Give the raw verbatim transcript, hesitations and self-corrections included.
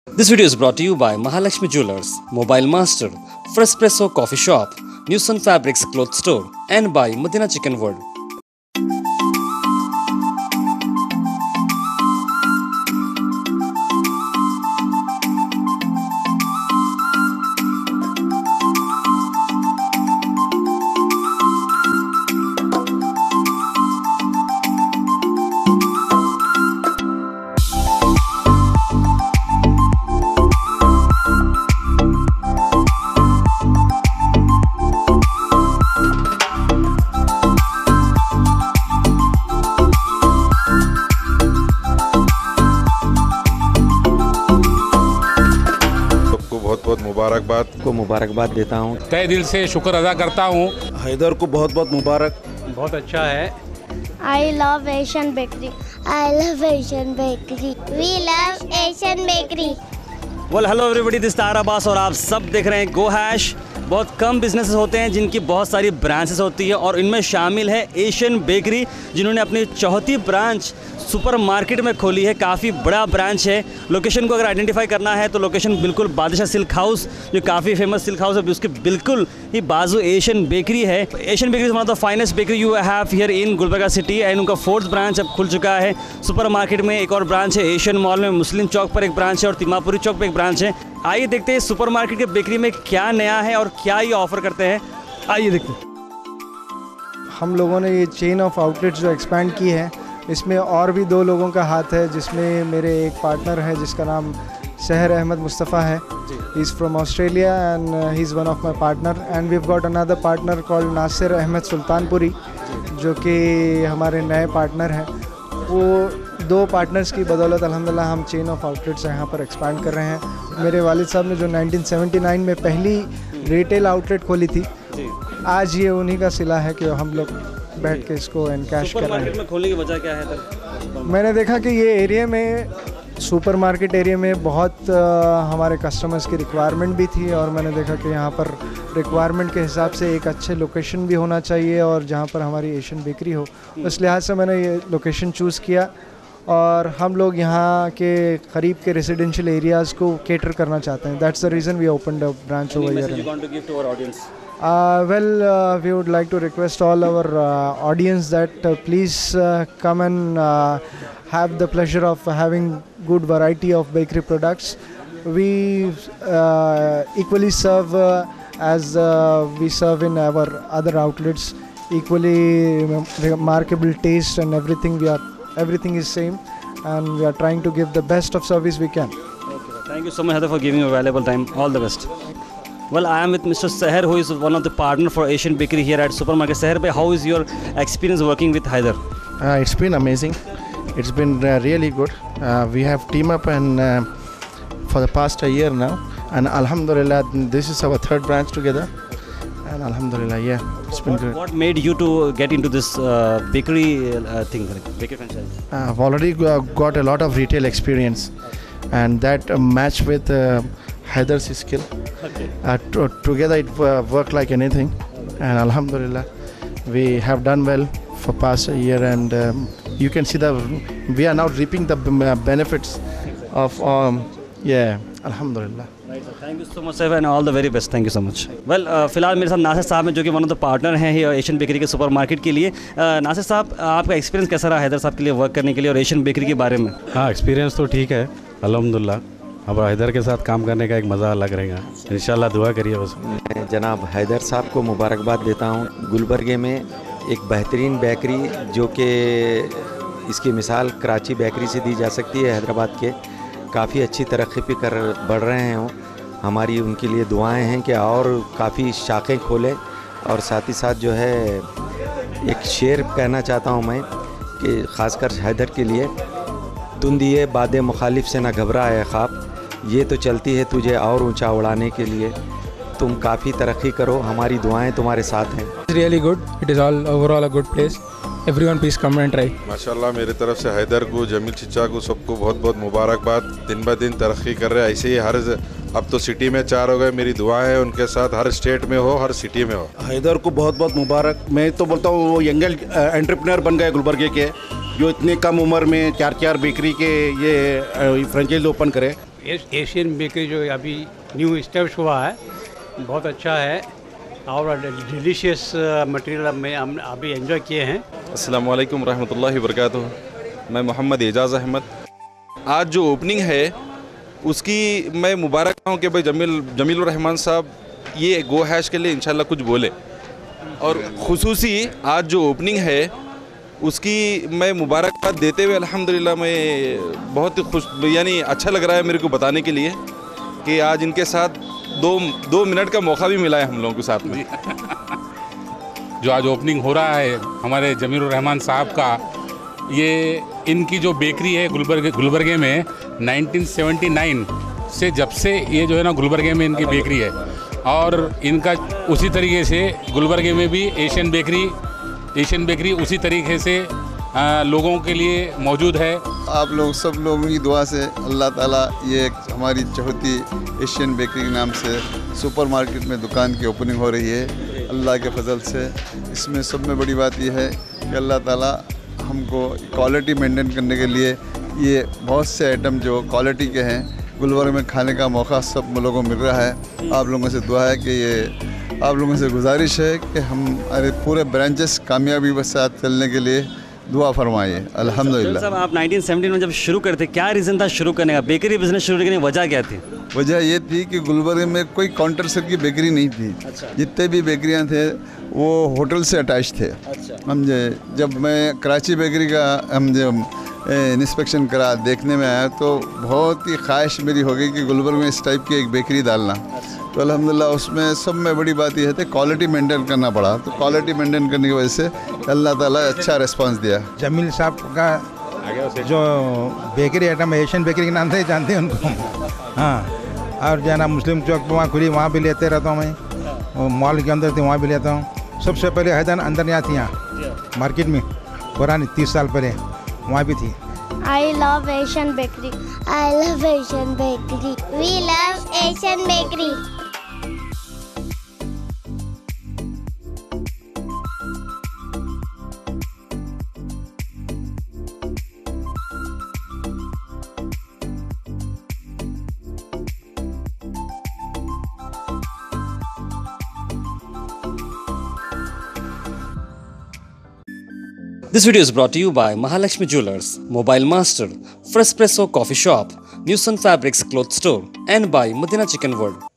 This video is brought to you by Mahalakshmi Jewelers, Mobile Master, Frespresso Coffee Shop, New Sun Fabrics Cloth Store, and by Madina Chicken World. बहुत बहुत मुबारकबाद को मुबारकबाद देता हूँ। तहे दिल से शुक्र अदा करता हूँ। हैदर को बहुत बहुत मुबारक। बहुत अच्छा है। I love Asian Bakery. I love Asian Bakery. We love Asian Bakery. Well, hello everybody, this is तार अब्बास और आप सब देख रहे हैं गो हैश। बहुत कम बिजनेसेस होते हैं जिनकी बहुत सारी ब्रांचेस होती है और इनमें शामिल है एशियन बेकरी, जिन्होंने अपनी चौथी ब्रांच सुपर मार्केट में खोली है। काफ़ी बड़ा ब्रांच है। लोकेशन को अगर आइडेंटिफाई करना है तो लोकेशन बिल्कुल बादशाह सिल्क हाउस, जो काफ़ी फेमस सिल्क हाउस है, उसके बिल्कुल ही बाजू एशियन बेकरी है। Asian bakery is one of the finest bakery you have here in Gulbarga city and उनका फोर्थ ब्रांच अब खुल चुका है। सुपर मार्केट में एक और ब्रांच है, एशियन मॉल में मुस्लिम चौक पर एक ब्रांच है और तिमापुरी चौक पर एक ब्रांच है। आइए देखते हैं सुपर मार्केट के बेकरी में क्या नया है और क्या ये ऑफर करते हैं। आइए देखते हैं। हम लोगों ने ये चेन ऑफ आउटलेट्स जो एक्सपैंड की है, इसमें और भी दो लोगों का हाथ है, जिसमें मेरे एक पार्टनर है जिसका नाम सहर अहमद मुस्तफ़ा है। He is from Australia and he is one of my partner and we have got another partner called Nasir Ahmed Sultanpuri, जो कि हमारे नए पार्टनर हैं। वो दो पार्टनर्स की बदौलत अल्हम्दुलिल्लाह हम चेन ऑफ आउटलेट्स यहाँ पर एक्सपैंड कर रहे हैं। मेरे वालिद साहब ने जो नाइनटीन सेवेंटी नाइन में पहली रिटेल आउटलेट खोली थी, आज ये उन्हीं का सिला है कि हम लोग बैठ के इसको एनकैश कर रहे हैं। में खोलने की वजह क्या है सर? मैंने देखा कि ये एरिया में, सुपर मार्केट एरिया में बहुत आ, हमारे कस्टमर्स की रिक्वायरमेंट भी थी और मैंने देखा कि यहाँ पर रिक्वायरमेंट के हिसाब से एक अच्छे लोकेशन भी होना चाहिए और जहाँ पर हमारी एशियन बेकरी हो, उस लिहाज से मैंने ये लोकेशन चूज़ किया। और हम लोग यहाँ के करीब के रेजिडेंशियल एरियाज़ को केटर करना चाहते हैं। That's the reason we opened a branch over here. Uh, well, uh, we would like to request all our uh, audience that uh, please uh, come and uh, have the pleasure of having good variety of bakery products. We uh, equally serve uh, as uh, we serve in our other outlets. Equally remarkable taste and everything. We are everything is same, and we are trying to give the best of service we can. Okay, thank you so much, Heather, for giving your valuable time. All the best. Well, I am with Mister Seher, who is one of the partner for Asian Bakery here at Supermarket. Seher, how is your experience working with Haider? Uh, it's been amazing. It's been uh, really good. Uh, we have teamed up and uh, for the past a year now, and Alhamdulillah, this is our third branch together. And Alhamdulillah, yeah, it's been what, good. What made you to get into this uh, bakery uh, thing, bakery franchise? Uh, I've already got a lot of retail experience, and that uh, matched with uh, Haider's skill. Okay. Uh, t- together it uh, worked like anything, and Alhamdulillah, we have done well for past a year, and um, you can see that we are now reaping the b- benefits of um, yeah, Alhamdulillah. Right, sir. Thank you so much, sir, and all the very best. Thank you so much. Well, uh, फिलहाल मेरे साथ नासिर साहब हैं, जो कि one of the partner हैं ये Asian bakery के सुपर मार्केट के लिए। uh, नासिर साहब, आपका एक्सपीरियंस कैसा रहा हैदर साहब के लिए वर्क करने के लिए और एशियन बेकरी के बारे में? हाँ, एक्सपीरियंस तो ठीक है अल्हम्दुलिल्लाह। अब हैदर के साथ काम करने का एक मज़ा अलग रहेगा। इंशाल्लाह दुआ करिए बस। मैं जनाब हैदर साहब को मुबारकबाद देता हूँ। गुलबर्गे में एक बेहतरीन बेकरी, जो कि इसकी मिसाल कराची बेकरी से दी जा सकती है, हैदराबाद के काफ़ी अच्छी तरक्की पे कर बढ़ रहे हैं। हमारी उनके लिए दुआएं हैं कि और काफ़ी शाखें खोलें। और साथ ही साथ जो है एक शेर कहना चाहता हूँ मैं कि ख़ासकर हैदर के लिए, तुम दिए बादे मुखालिफ से ना घबराए ख्वाब, ये तो चलती है तुझे और ऊंचा उड़ाने के लिए। तुम काफ़ी तरक्की करो, हमारी दुआएं तुम्हारे साथ हैं। Really good. It is all overall a good place. Everyone please come and try. माशाल्लाह, मेरी तरफ से हैदर को, जमील चिच्चा को, सबको बहुत बहुत मुबारकबाद। दिन ब दिन तरक्की कर रहे हैं ऐसे ही। हर अब तो सिटी में चार हो गए। मेरी दुआएं हैं उनके साथ, हर स्टेट में हो, हर सिटी में हो। हैदर को बहुत बहुत मुबारक। मैं तो बोलता हूँ वो यंगल एंटरप्रेन्योर बन गए गुलबर्गे के, जो इतनी कम उम्र में चार चार बेकरी के ये फ्रेंचाइज ओपन करे। एशियन बेकरी जो अभी न्यू स्टेब्लिश हुआ है बहुत अच्छा है और डिलीशियस मटेरियल में हम अभी एंजॉय किए हैं। अस्सलाम वालेकुम रहमतुल्लाहि व बरकातुहू। मैं मोहम्मद एजाज़ अहमद। आज जो ओपनिंग है उसकी मैं मुबारक हूँ कि भाई जमील जमील रहमान साहब ये गो हैश के लिए इंशाल्लाह कुछ बोले, और खुसूसी आज जो ओपनिंग है उसकी मैं मुबारकबाद देते हुए अल्हम्दुलिल्लाह मैं बहुत ही खुश यानी अच्छा लग रहा है मेरे को बताने के लिए कि आज इनके साथ दो दो मिनट का मौका भी मिला है हम लोगों के साथ में। जो आज ओपनिंग हो रहा है हमारे जमील रहमान साहब का, ये इनकी जो बेकरी है गुलबर्गे गुलबर्गे में नाइनटीन सेवेंटी नाइन से जब से ये जो है ना गुलबर्गे में इनकी बेकरी है, और इनका उसी तरीके से गुलबर्गे में भी एशियन बेकरी एशियन बेकरी उसी तरीके से आ, लोगों के लिए मौजूद है। आप लोग सब लोगों की दुआ से अल्लाह ताला ये हमारी चौथी एशियन बेकरी के नाम से सुपर मार्केट में दुकान की ओपनिंग हो रही है अल्लाह के फजल से। इसमें सब में बड़ी बात यह है कि अल्लाह ताला हमको क्वालिटी मेंटेन करने के लिए ये बहुत से आइटम जो क्वालिटी के हैं गुलबर्ग में खाने का मौका सब लोगों को मिल रहा है। आप लोगों से दुआ है कि ये आप लोगों से गुजारिश है कि हम अरे पूरे ब्रांचेस कामयाबी के साथ चलने के लिए दुआ फरमाइए। अल्हम्दुलिल्लाह। साहब आप नाइनटीन सेवेंटी में जब शुरू करते क्या रीज़न था शुरू करने का, बेकरी बिजनेस शुरू करने की वजह क्या थी? वजह ये थी कि गुलबर्ग में कोई काउंटर सेट की बेकरी नहीं थी। अच्छा। जितने भी बेकरियां थे वो होटल से अटैच थे। अच्छा। समझे, जब मैं कराची बेकरी का हम जब इंस्पेक्शन करा देखने में आया तो बहुत ही ख्वाहिश मेरी हो गई कि गुलबर्ग में इस टाइप की एक बेकरी डालना। तो अल्हम्दुलिल्लाह उसमें सब में बड़ी बात यह है क्वालिटी मेंटेन करना पड़ा। तो क्वालिटी मेंटेन करने की वजह से अल्लाह ताला अच्छा रिस्पांस दिया। जमील साहब का जो बेकरी आइटम एशियन बेकरी के नाम से ही जानते हैं उनको। हाँ, और जो है ना मुस्लिम चौक पर वहाँ खुली वहाँ भी लेते रहता हूँ मैं, वो मॉल के अंदर थी वहाँ भी लेता हूँ। सबसे पहले हैदर अंदर यहाँ थी यहाँ मार्केट में पुरानी तीस साल पहले वहाँ भी थी। I love Asian bakery. I love Asian bakery. We love Asian bakery. This video is brought to you by Mahalakshmi Jewelers, Mobile Master, Frespresso Coffee Shop, Newson Fabrics Cloth Store, and by Madina Chicken World.